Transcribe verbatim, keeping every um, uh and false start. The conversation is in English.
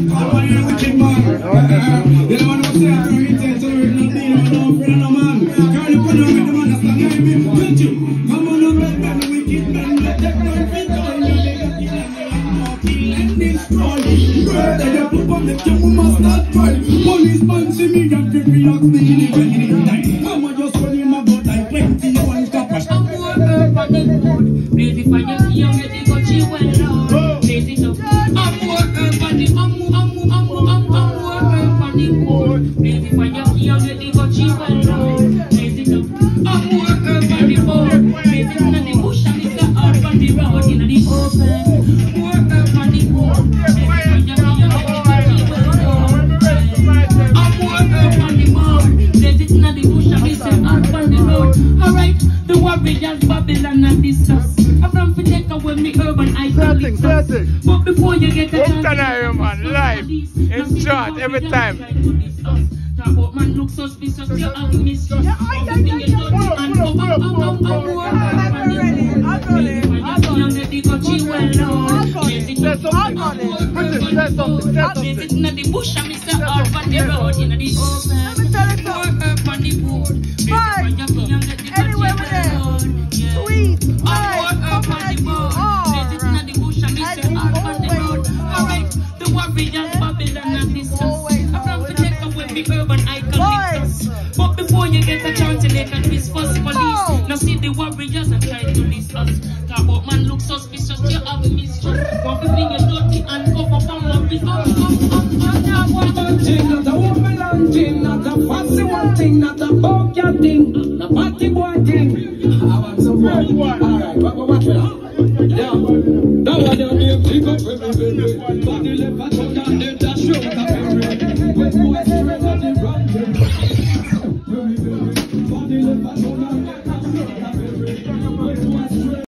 Come on, you're a wicked man. You don't want to say I'm going to tell you, no deal, no friend, no man. Can't you put on with the man that's not going to be with you? Come on, no bad man, wicked man. Let them know if it's all you make a kill and kill and destroy. Murder, you put on the camera, must not try. Police man see me, that people lock me in the time. Come on, just run in my butt like twenty, you want to stop us. I'm more herb on the road. Crazy for your young, you think what you well down. Crazy so. I'm more herb on the, I'm more, I'm more, I'm more, I'm more herb on the road. Crazy for your young, you think what you well down. Crazy so. I'm more herb on the road. Crazy in the bush and it's the herb on the road. In the open. More herb on the road. Crazy for your young, you think what you well down. I'm more herb on the road. Crazy in the bush and it's the herb on the road. Alright, the warriors Babylon and discuss. I'm from Fideka when me urban icon. But before you get a chance, Iron man, live, in short, every time. Talk about man look suspicious, you have mistrust. Everything you do, and oh, oh, oh, oh, oh, oh, in the bush and Mister Hard on the road, in the open. More herb on the board. Anyway, we're there. Sweet. More herb on the board. In the bush and Mister Hard on the road. Alright, the warriors Babylon and this. I'm from to take away the urban icon. But before you get a chance to make a twist first police. Now see the warriors and try to list us. Talk about man look suspicious, you have mistrust. One thing you dirty and go for pound of this. Up, up, up, up, now one thing, not a woman thing, not a fancy one thing, not a bogey thing, not a party boy thing. I want some boy. Alright, what what what? Yeah. Now I don't need to pick up with me, baby. Body left, I took down the dash road. When boys straight on the run, body left, I took down the dash road.